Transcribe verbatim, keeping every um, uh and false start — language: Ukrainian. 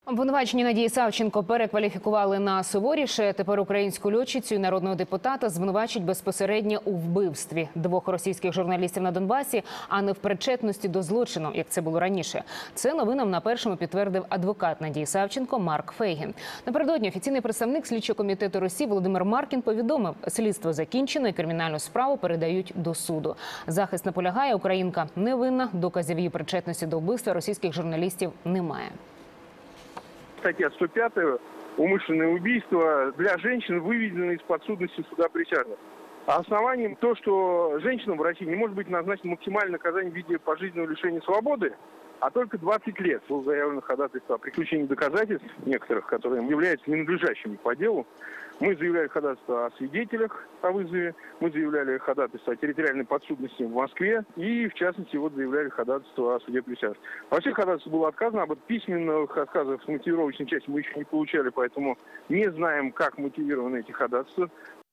Обвинувачення Надії Савченко перекваліфікували на суворіше. Тепер українську льотчицю і народного депутата звинувачують безпосередньо у вбивстві двох російських журналістів на Донбасі, а не в причетності до злочину, як це було раніше. Це новинам на Першому підтвердив адвокат Надії Савченко Марк Фейгін. Напередодні офіційний представник слідчого комітету Росії Володимир Маркін повідомив, слідство закінчено і кримінальну справу передають до суду. Захист наполягає, українка невинна, доказів її причетності до вбивства російських журналістів немає. Статья сто пятая «Умышленное убийство» для женщин выведено из подсудности суда присяжных. А основанием то, что женщинам в России не может быть назначено максимальное наказание в виде пожизненного лишения свободы, а только двадцать лет. Было заявлено ходатайство о приключении доказательств некоторых, которые являются ненадлежащими по делу. Мы заявляли ходатайство о свидетелях о вызове, мы заявляли ходатайство о территориальной подсудности в Москве и, в частности, вот заявляли ходатайство о суде присяжных. Во всех ходатайствах было отказано, об письменных отказах с мотивировочной части мы еще не получали, поэтому не знаем, как мотивированы эти ходатайства.